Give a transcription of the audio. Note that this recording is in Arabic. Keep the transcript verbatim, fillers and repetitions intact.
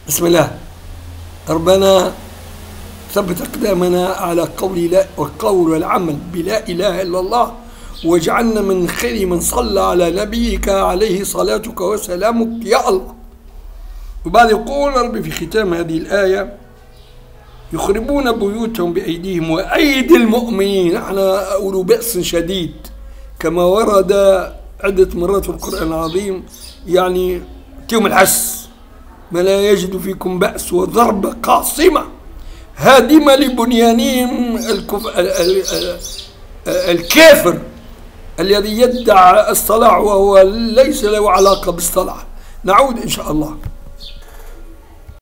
بسم الله. ربنا ثبت أقدامنا على قول لا والقول والعمل بلا إله إلا الله، واجعلنا من خير من صلى على نبيك عليه صلاتك وسلامك يا الله. وبعد يقول ربي في ختام هذه الآية: يخربون بيوتهم بأيديهم وأيدي المؤمنين على أولو بأس شديد، كما ورد عدة مرات في القرآن العظيم. يعني تيوم الحس ما لا يجد فيكم بأس وضرب قاصمة هادمة لبنيانهم الكف... الكافر الذي يدعى الصلاح وهو ليس له علاقة بالصلاح. نعود إن شاء الله.